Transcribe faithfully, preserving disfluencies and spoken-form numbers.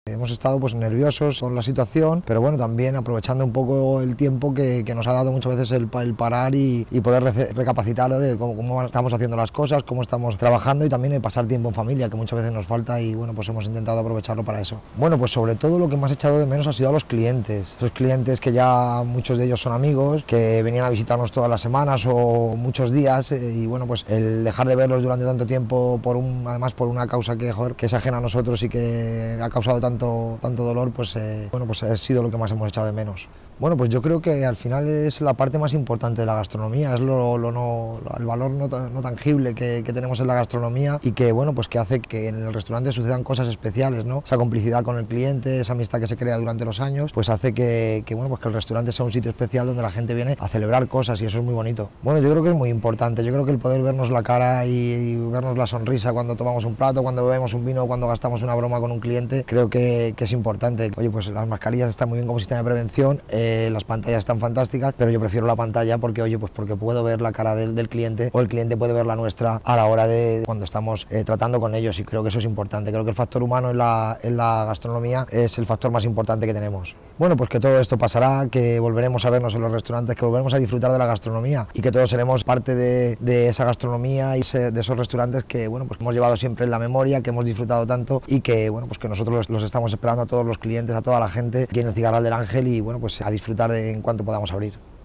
Hemos estado pues nerviosos con la situación, pero bueno, también aprovechando un poco el tiempo que, que nos ha dado muchas veces el, el parar y, y poder re recapacitar de cómo, cómo estamos haciendo las cosas, cómo estamos trabajando y también el pasar tiempo en familia, que muchas veces nos falta y bueno, pues hemos intentado aprovecharlo para eso. Bueno, pues sobre todo lo que más he echado de menos ha sido a los clientes, esos clientes que ya muchos de ellos son amigos, que venían a visitarnos todas las semanas o muchos días eh, y bueno, pues el dejar de verlos durante tanto tiempo, por un, además por una causa que, joder, que es ajena a nosotros y que ha causado tanto Tanto, tanto dolor, pues, eh, bueno, pues ha sido lo que más hemos echado de menos. Bueno, pues yo creo que al final es la parte más importante de la gastronomía, es lo, lo no, el valor no, no tangible que, que tenemos en la gastronomía y que, bueno, pues que hace que en el restaurante sucedan cosas especiales, ¿no? Esa complicidad con el cliente, esa amistad que se crea durante los años, pues hace que, que, bueno, pues que el restaurante sea un sitio especial donde la gente viene a celebrar cosas y eso es muy bonito. Bueno, yo creo que es muy importante, yo creo que el poder vernos la cara y, y vernos la sonrisa cuando tomamos un plato, cuando bebemos un vino, cuando gastamos una broma con un cliente, creo que, que es importante. Oye, pues las mascarillas están muy bien como sistema de prevención, eh, Eh, las pantallas están fantásticas, pero yo prefiero la pantalla porque, oye, pues porque puedo ver la cara del, del cliente o el cliente puede ver la nuestra a la hora de cuando estamos eh, tratando con ellos y creo que eso es importante. Creo que el factor humano en la, en la gastronomía es el factor más importante que tenemos. Bueno, pues que todo esto pasará, que volveremos a vernos en los restaurantes, que volveremos a disfrutar de la gastronomía y que todos seremos parte de, de esa gastronomía y se, de esos restaurantes que, bueno, pues hemos llevado siempre en la memoria, que hemos disfrutado tanto y que, bueno, pues que nosotros los, los estamos esperando a todos los clientes, a toda la gente aquí en el Cigarral del Ángel y, bueno, pues a disfrutar de en cuanto podamos abrir.